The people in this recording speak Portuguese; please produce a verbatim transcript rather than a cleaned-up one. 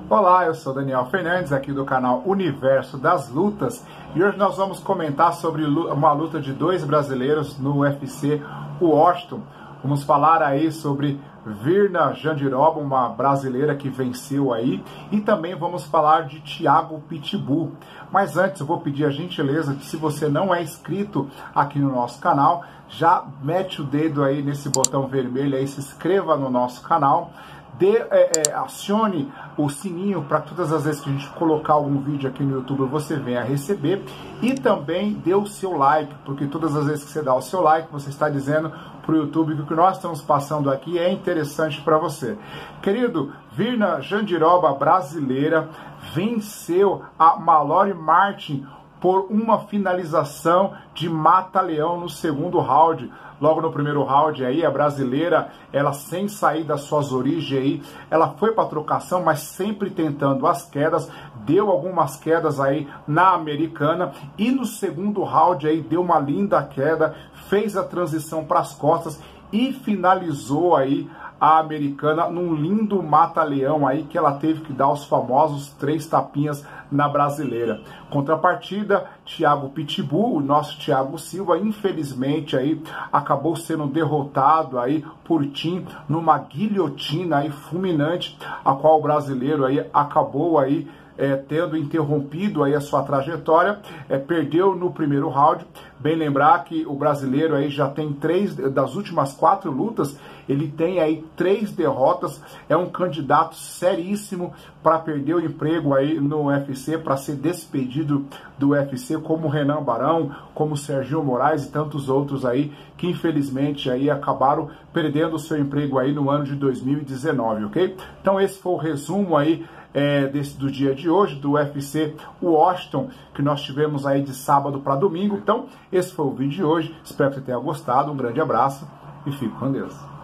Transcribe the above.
Olá, eu sou Daniel Fernandes, aqui do canal Universo das Lutas, e hoje nós vamos comentar sobre uma luta de dois brasileiros no U F C Washington. Vamos falar aí sobre Virna Jandiroba, uma brasileira que venceu aí, e também vamos falar de Thiago Pitbull. Mas antes eu vou pedir a gentileza que, se você não é inscrito aqui no nosso canal, já mete o dedo aí nesse botão vermelho aí, se inscreva no nosso canal. Dê, é, é, acione o sininho para todas as vezes que a gente colocar algum vídeo aqui no YouTube você venha receber, e também dê o seu like, porque todas as vezes que você dá o seu like, você está dizendo para o YouTube que o que nós estamos passando aqui é interessante para você. Querido, Virna Jandiroba, brasileira, venceu a Mallory Martin por uma finalização de mata-leão no segundo round. Logo no primeiro round aí, a brasileira, ela sem sair das suas origens aí, ela foi para trocação, mas sempre tentando as quedas, deu algumas quedas aí na americana, e no segundo round aí deu uma linda queda, fez a transição para as costas e finalizou aí a americana num lindo mata-leão aí, que ela teve que dar os famosos três tapinhas na brasileira. Contrapartida, Thiago Pitbull, o nosso Thiago Silva, infelizmente aí acabou sendo derrotado aí por Tim numa guilhotina aí fulminante, a qual o brasileiro aí acabou aí É, tendo interrompido aí a sua trajetória, é, perdeu no primeiro round. Bem lembrar que o brasileiro aí já tem três, das últimas quatro lutas, ele tem aí três derrotas, é um candidato seríssimo para perder o emprego aí no U F C, para ser despedido do U F C, como Renan Barão, como Sergio Moraes e tantos outros aí, que infelizmente aí acabaram perdendo o seu emprego aí no ano de dois mil e dezenove, ok? Então esse foi o resumo aí É, desse, do dia de hoje, do U F C Washington, que nós tivemos aí de sábado para domingo. Então, esse foi o vídeo de hoje. Espero que você tenha gostado. Um grande abraço e fique com Deus.